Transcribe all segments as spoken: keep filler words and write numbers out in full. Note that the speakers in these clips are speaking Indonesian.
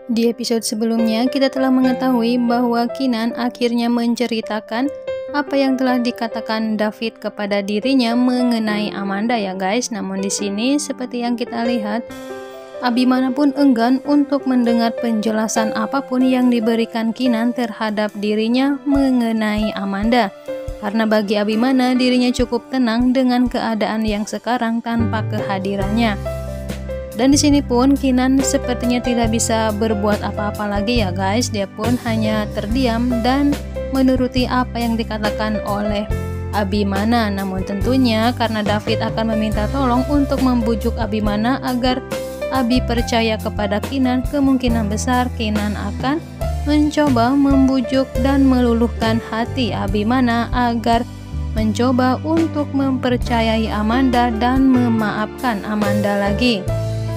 Di episode sebelumnya, kita telah mengetahui bahwa Kinan akhirnya menceritakan apa yang telah dikatakan David kepada dirinya mengenai Amanda ya guys. Namun di sini seperti yang kita lihat, Abimana pun enggan untuk mendengar penjelasan apapun yang diberikan Kinan terhadap dirinya mengenai Amanda. Karena bagi Abimana dirinya cukup tenang dengan keadaan yang sekarang tanpa kehadirannya. Dan di sini pun Kinan sepertinya tidak bisa berbuat apa-apa lagi ya guys. Dia pun hanya terdiam dan menuruti apa yang dikatakan oleh Abimana. Namun tentunya karena David akan meminta tolong untuk membujuk Abimana agar Abi percaya kepada Kinan, kemungkinan besar Kinan akan mencoba membujuk dan meluluhkan hati Abimana agar mencoba untuk mempercayai Amanda dan memaafkan Amanda lagi.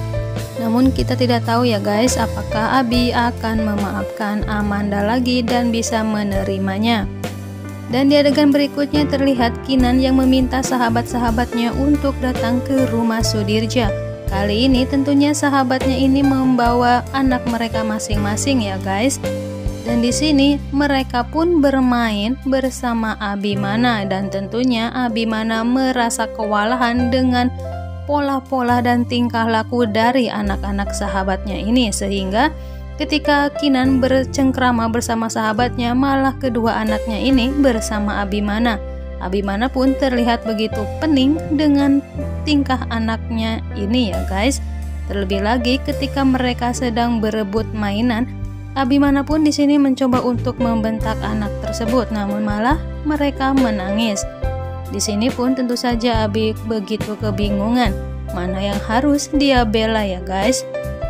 Namun kita tidak tahu ya guys, apakah Abi akan memaafkan Amanda lagi dan bisa menerimanya. Dan di adegan berikutnya terlihat Kinan yang meminta sahabat-sahabatnya untuk datang ke rumah Sudirja. Kali ini tentunya sahabatnya ini membawa anak mereka masing-masing ya guys. Dan di sini mereka pun bermain bersama Abimana dan tentunya Abimana merasa kewalahan dengan pola-pola dan tingkah laku dari anak-anak sahabatnya ini, sehingga ketika Kinan bercengkrama bersama sahabatnya, malah kedua anaknya ini bersama Abimana. Abimana pun terlihat begitu pening dengan tingkah anaknya ini ya guys. Terlebih lagi ketika mereka sedang berebut mainan, Abimana pun di sini mencoba untuk membentak anak tersebut, namun malah mereka menangis. Di sini pun tentu saja Abi begitu kebingungan mana yang harus dia bela ya guys.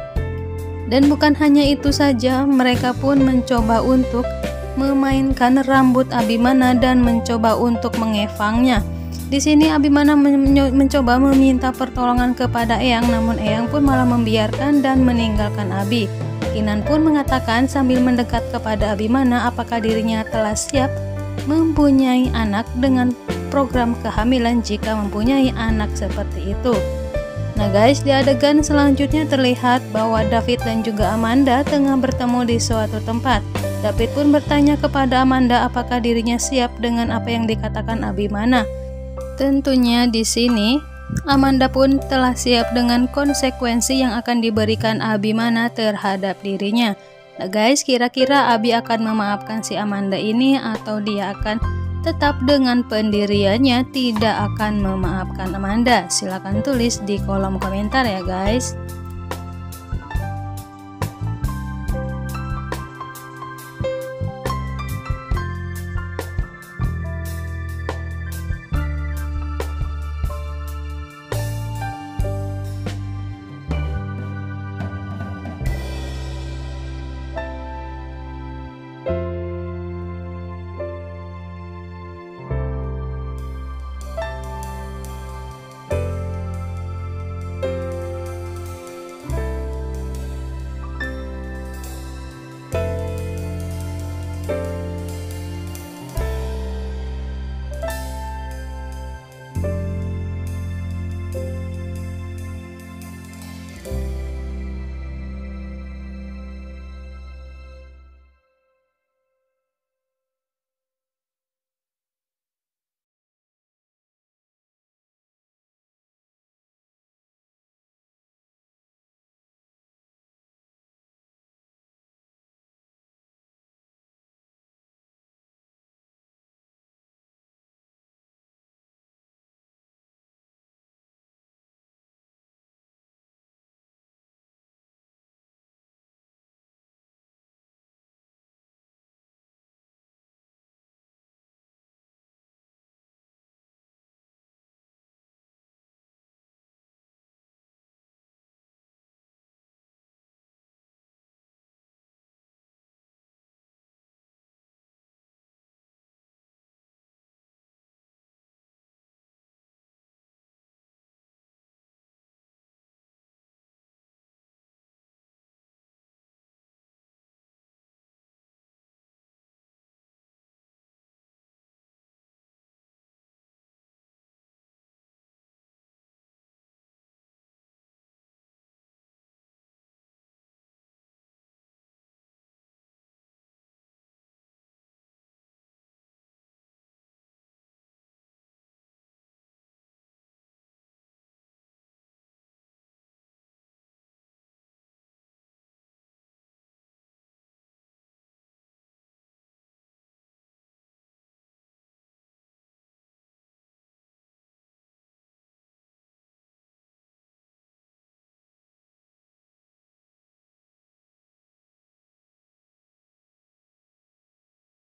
Dan bukan hanya itu saja, mereka pun mencoba untuk memainkan rambut Abimana dan mencoba untuk mengefangnya. Di sini Abimana men mencoba meminta pertolongan kepada Eyang, namun Eyang pun malah membiarkan dan meninggalkan Abi. Kinan pun mengatakan sambil mendekat kepada Abimana apakah dirinya telah siap mempunyai anak dengan program kehamilan jika mempunyai anak seperti itu. Nah guys, di adegan selanjutnya terlihat bahwa David dan juga Amanda tengah bertemu di suatu tempat. David pun bertanya kepada Amanda apakah dirinya siap dengan apa yang dikatakan Abimana. Tentunya di sini Amanda pun telah siap dengan konsekuensi yang akan diberikan Abimana terhadap dirinya. Nah guys, kira-kira Abi akan memaafkan si Amanda ini atau dia akan tetap dengan pendiriannya tidak akan memaafkan Amanda? Silahkan tulis di kolom komentar ya guys.